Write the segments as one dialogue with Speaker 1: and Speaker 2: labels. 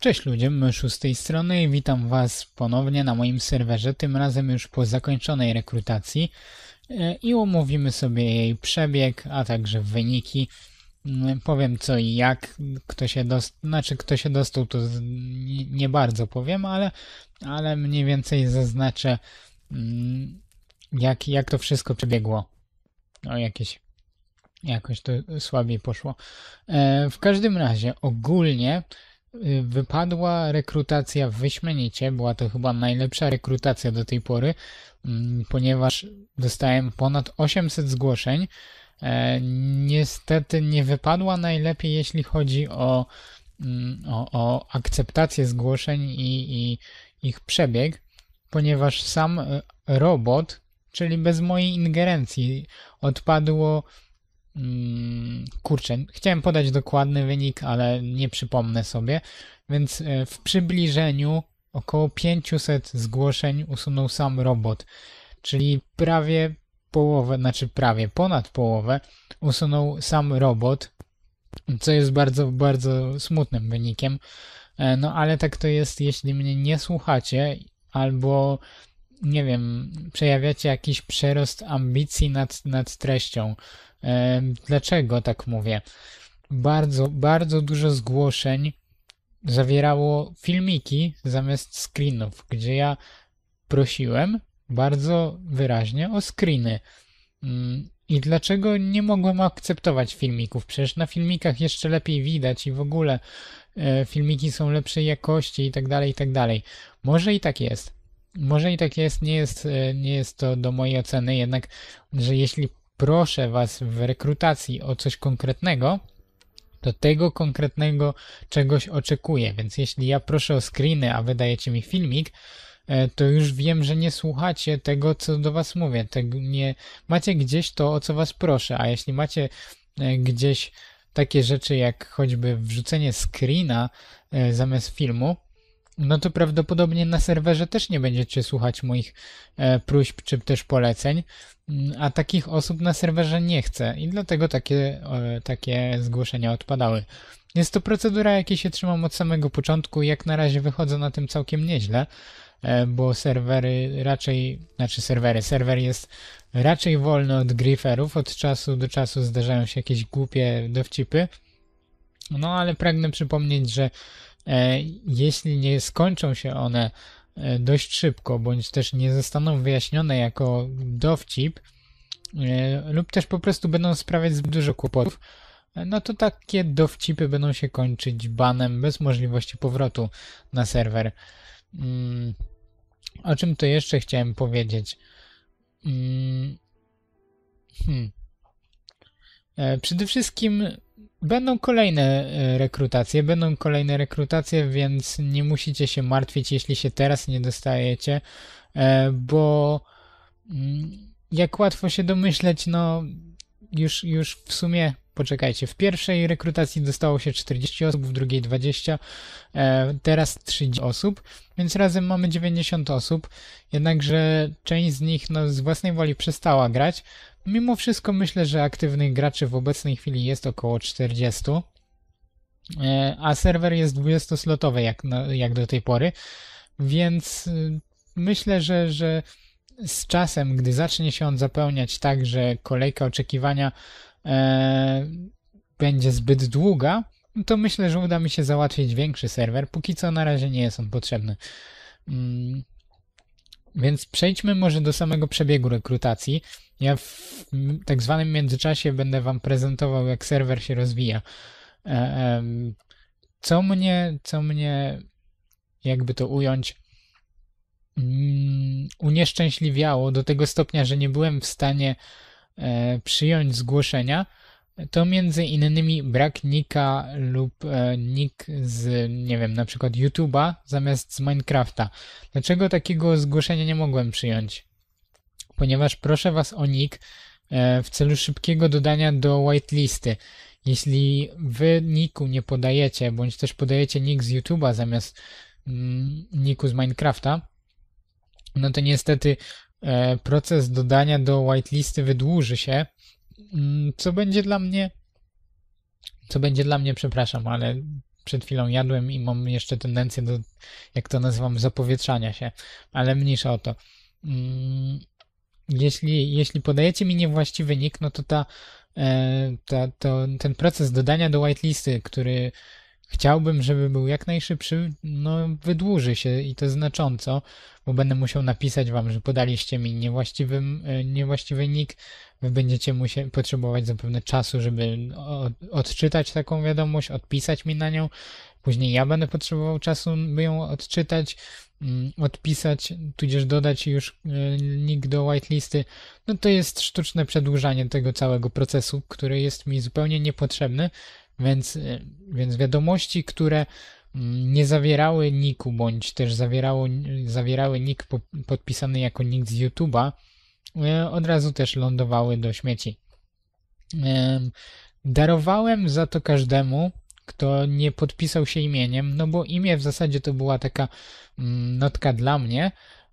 Speaker 1: Cześć ludzie, Myszu z tej strony i witam was ponownie na moim serwerze, tym razem już po zakończonej rekrutacji i omówimy sobie jej przebieg, a także wyniki. Powiem co i jak, kto się dostał to nie bardzo powiem, ale mniej więcej zaznaczę jak to wszystko przebiegło. O, jakoś to słabiej poszło. W każdym razie ogólnie wypadła rekrutacja wyśmienicie. Była to chyba najlepsza rekrutacja do tej pory, ponieważ dostałem ponad 800 zgłoszeń. Niestety nie wypadła najlepiej, jeśli chodzi o akceptację zgłoszeń i ich przebieg, ponieważ sam robot, czyli bez mojej ingerencji, odpadło. Kurczę, chciałem podać dokładny wynik, ale nie przypomnę sobie, więc w przybliżeniu około 500 zgłoszeń usunął sam robot, czyli prawie połowę, ponad połowę usunął sam robot, co jest bardzo, bardzo smutnym wynikiem. No ale tak to jest, jeśli mnie nie słuchacie albo nie wiem, przejawiacie jakiś przerost ambicji nad treścią. Dlaczego tak mówię? Bardzo, bardzo dużo zgłoszeń zawierało filmiki zamiast screenów, gdzie ja prosiłem bardzo wyraźnie o screeny. I dlaczego nie mogłem akceptować filmików? Przecież na filmikach jeszcze lepiej widać i w ogóle filmiki są lepszej jakości i tak dalej, i tak dalej. Może i tak jest. Może i tak jest, nie jest to do mojej oceny, jednak, że jeśli proszę was w rekrutacji o coś konkretnego, to tego konkretnego czegoś oczekuję, więc jeśli ja proszę o screeny, a wydajecie mi filmik, to już wiem, że nie słuchacie tego, co do was mówię. Nie macie gdzieś to, o co was proszę, a jeśli macie gdzieś takie rzeczy jak choćby wrzucenie screena zamiast filmu, no to prawdopodobnie na serwerze też nie będziecie słuchać moich próśb czy też poleceń, a takich osób na serwerze nie chcę i dlatego takie zgłoszenia odpadały. Jest to procedura, jakiej się trzymam od samego początku i jak na razie wychodzę na tym całkiem nieźle, bo serwer jest raczej wolny od griferów, od czasu do czasu zdarzają się jakieś głupie dowcipy, no ale pragnę przypomnieć, że jeśli nie skończą się one dość szybko, bądź też nie zostaną wyjaśnione jako dowcip, lub też po prostu będą sprawiać zbyt dużo kłopotów, no to takie dowcipy będą się kończyć banem bez możliwości powrotu na serwer. O czym to jeszcze chciałem powiedzieć? Przede wszystkim będą kolejne rekrutacje, więc nie musicie się martwić, jeśli się teraz nie dostajecie, bo jak łatwo się domyśleć, no już w sumie, poczekajcie, w pierwszej rekrutacji dostało się 40 osób, w drugiej 20, teraz 30 osób, więc razem mamy 90 osób, jednakże część z nich z własnej woli przestała grać. Mimo wszystko myślę, że aktywnych graczy w obecnej chwili jest około 40, a serwer jest 20-slotowy jak do tej pory, więc myślę, że z czasem, gdy zacznie się on zapełniać tak, że kolejka oczekiwania będzie zbyt długa, to myślę, że uda mi się załatwić większy serwer. Póki co na razie nie jest on potrzebny. Więc przejdźmy może do samego przebiegu rekrutacji. Ja w tak zwanym międzyczasie będę wam prezentował, jak serwer się rozwija. Co mnie, jakby to ująć, unieszczęśliwiało do tego stopnia, że nie byłem w stanie przyjąć zgłoszenia, to między innymi brak nika lub nick z, nie wiem, na przykład YouTube'a zamiast z Minecrafta. Dlaczego takiego zgłoszenia nie mogłem przyjąć? Ponieważ proszę was o nick w celu szybkiego dodania do whitelisty. Jeśli wy niku nie podajecie, bądź też podajecie nick z YouTube'a zamiast niku z Minecrafta, no to niestety proces dodania do whitelisty wydłuży się, co będzie dla mnie, przepraszam, ale przed chwilą jadłem i mam jeszcze tendencję do, jak to nazywam, zapowietrzania się, ale mniejsza o to. Jeśli podajecie mi niewłaściwy nick, no to ten proces dodania do whitelisty, który chciałbym, żeby był jak najszybszy, no wydłuży się i to znacząco, bo będę musiał napisać wam, że podaliście mi niewłaściwy nick, wy będziecie potrzebować zapewne czasu, żeby odczytać taką wiadomość, odpisać mi na nią, później ja będę potrzebował czasu, by ją odczytać, odpisać, tudzież dodać już nick do whitelisty. No to jest sztuczne przedłużanie tego całego procesu, który jest mi zupełnie niepotrzebny, więc wiadomości, które nie zawierały nicku, bądź też zawierały nick podpisany jako nick z YouTube'a, od razu też lądowały do śmieci. Darowałem za to każdemu, kto nie podpisał się imieniem, no bo imię w zasadzie to była taka notka dla mnie,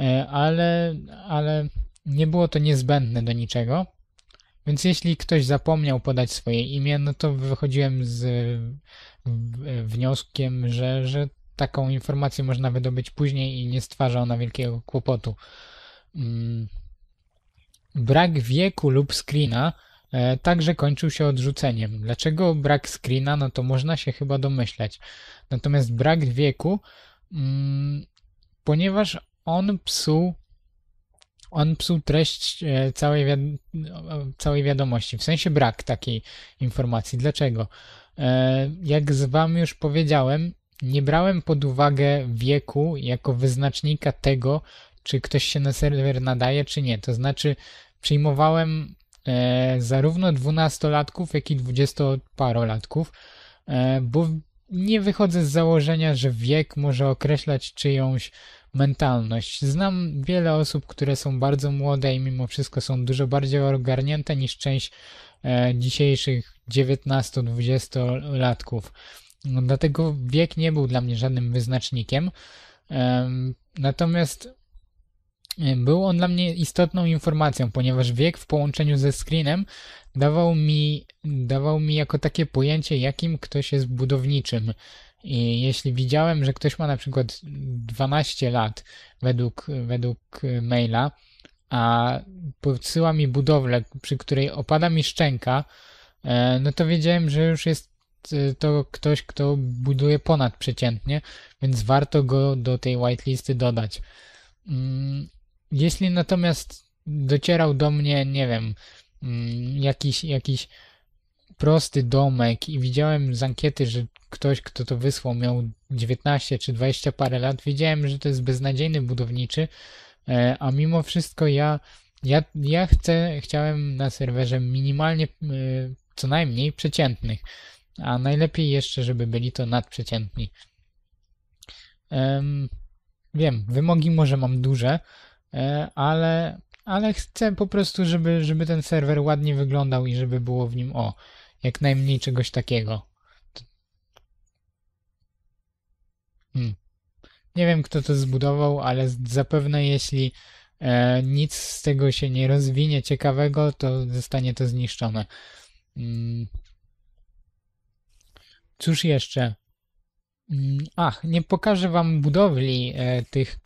Speaker 1: ale nie było to niezbędne do niczego. Więc jeśli ktoś zapomniał podać swoje imię, no to wychodziłem z wnioskiem, że taką informację można wydobyć później i nie stwarza ona wielkiego kłopotu. Brak wieku lub screena także kończył się odrzuceniem. Dlaczego brak screena? No to można się chyba domyśleć. Natomiast brak wieku, ponieważ on psuł treść całej wiadomości. W sensie brak takiej informacji. Dlaczego? Jak wam już powiedziałem, nie brałem pod uwagę wieku jako wyznacznika tego, czy ktoś się na serwer nadaje, czy nie. To znaczy przyjmowałem zarówno 12-latków, jak i 20-parolatków, bo nie wychodzę z założenia, że wiek może określać czyjąś mentalność. Znam wiele osób, które są bardzo młode i mimo wszystko są dużo bardziej ogarnięte niż część dzisiejszych 19-20-latków. No, dlatego wiek nie był dla mnie żadnym wyznacznikiem. Natomiast był on dla mnie istotną informacją, ponieważ wiek w połączeniu ze screenem dawał mi jako takie pojęcie, jakim ktoś jest budowniczym. I jeśli widziałem, że ktoś ma na przykład 12 lat według maila, a podsyła mi budowlę, przy której opada mi szczęka, no to wiedziałem, że już jest to ktoś, kto buduje ponadprzeciętnie, więc warto go do tej whitelisty dodać. Jeśli natomiast docierał do mnie, nie wiem, jakiś prosty domek i widziałem z ankiety, że ktoś, kto to wysłał, miał 19 czy 20 parę lat, wiedziałem, że to jest beznadziejny budowniczy, a mimo wszystko ja chciałem na serwerze minimalnie, co najmniej przeciętnych, a najlepiej jeszcze, żeby byli to nadprzeciętni. Wiem, wymogi może mam duże, ale chcę po prostu, żeby ten serwer ładnie wyglądał i żeby było w nim jak najmniej czegoś takiego. Nie wiem, kto to zbudował, ale zapewne jeśli nic z tego się nie rozwinie ciekawego, to zostanie to zniszczone. Cóż jeszcze? Nie pokażę wam budowli tych,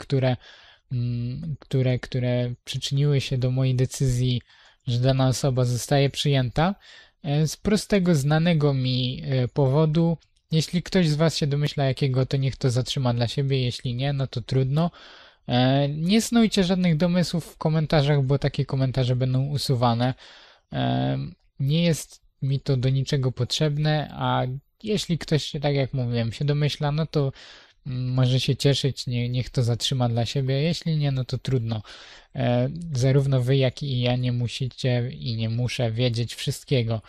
Speaker 1: które przyczyniły się do mojej decyzji, że dana osoba zostaje przyjęta. Z prostego, znanego mi powodu. Jeśli ktoś z was się domyśla jakiego, to niech to zatrzyma dla siebie, jeśli nie, no to trudno. Nie snujcie żadnych domysłów w komentarzach, bo takie komentarze będą usuwane. Nie jest mi to do niczego potrzebne, a jeśli ktoś, tak jak mówiłem, się domyśla, no to może się cieszyć, niech to zatrzyma dla siebie, jeśli nie, no to trudno. Zarówno wy, jak i ja nie musicie i nie muszę wiedzieć wszystkiego.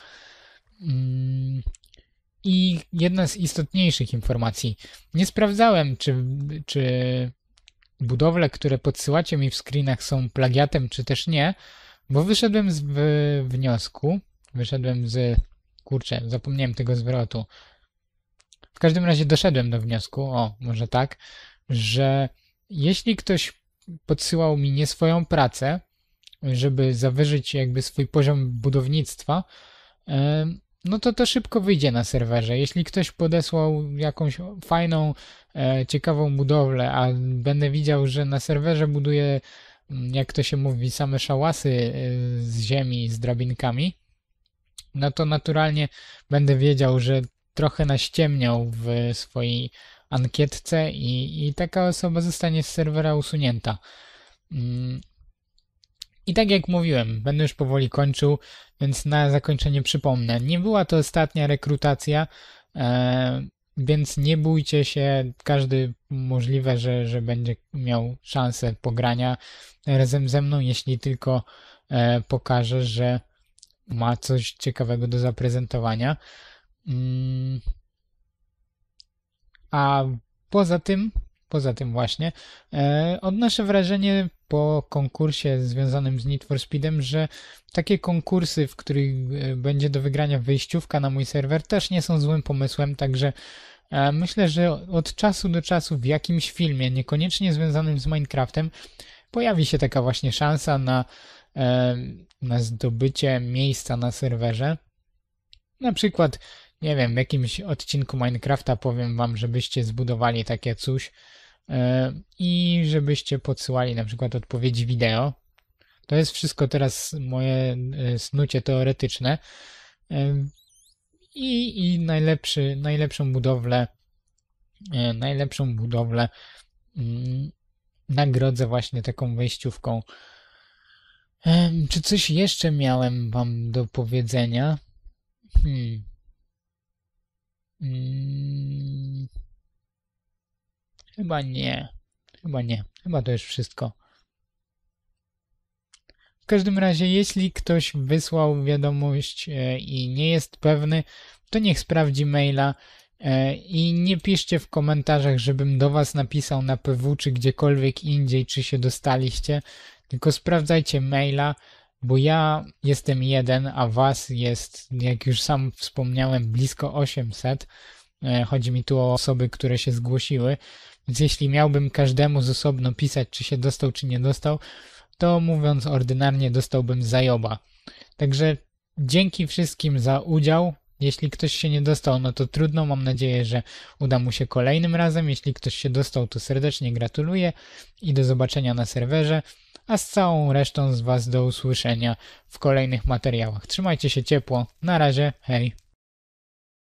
Speaker 1: I jedna z istotniejszych informacji. Nie sprawdzałem, czy budowle, które podsyłacie mi w screenach są plagiatem, czy też nie, bo wyszedłem z wniosku, kurczę, zapomniałem tego zwrotu. W każdym razie doszedłem do wniosku, może tak, że jeśli ktoś podsyłał mi nie swoją pracę, żeby zawyżyć jakby swój poziom budownictwa, no to szybko wyjdzie na serwerze. Jeśli ktoś podesłał jakąś fajną, ciekawą budowlę, a będę widział, że na serwerze buduje, jak to się mówi, same szałasy z ziemi, z drabinkami, no to naturalnie będę wiedział, że trochę naściemniał w swojej ankietce i taka osoba zostanie z serwera usunięta. I tak jak mówiłem, będę już powoli kończył, więc na zakończenie przypomnę. Nie była to ostatnia rekrutacja, więc nie bójcie się, każdy możliwe, że będzie miał szansę pogrania razem ze mną, jeśli tylko pokaże, że ma coś ciekawego do zaprezentowania. A poza tym właśnie, odnoszę wrażenie po konkursie związanym z Need for Speedem, że takie konkursy, w których będzie do wygrania wyjściówka na mój serwer, też nie są złym pomysłem, także myślę, że od czasu do czasu w jakimś filmie, niekoniecznie związanym z Minecraftem, pojawi się taka właśnie szansa na zdobycie miejsca na serwerze. Na przykład, nie wiem, w jakimś odcinku Minecrafta powiem wam, żebyście zbudowali takie coś i żebyście podsyłali na przykład odpowiedzi wideo. To jest wszystko teraz moje snucie teoretyczne. I najlepszą budowlę nagrodzę właśnie taką wejściówką. Czy coś jeszcze miałem wam do powiedzenia? Chyba nie. Chyba to już wszystko. W każdym razie, jeśli ktoś wysłał wiadomość i nie jest pewny, to niech sprawdzi maila i nie piszcie w komentarzach, żebym do was napisał na PW czy gdziekolwiek indziej, czy się dostaliście, tylko sprawdzajcie maila, bo ja jestem jeden, a was jest, jak już sam wspomniałem, blisko 800. Chodzi mi tu o osoby, które się zgłosiły, więc jeśli miałbym każdemu z osobno pisać, czy się dostał, czy nie dostał, to mówiąc ordynarnie dostałbym zajoba. Także dzięki wszystkim za udział. Jeśli ktoś się nie dostał, no to trudno, mam nadzieję, że uda mu się kolejnym razem. Jeśli ktoś się dostał, to serdecznie gratuluję i do zobaczenia na serwerze, a z całą resztą z was do usłyszenia w kolejnych materiałach. Trzymajcie się ciepło, na razie, hej!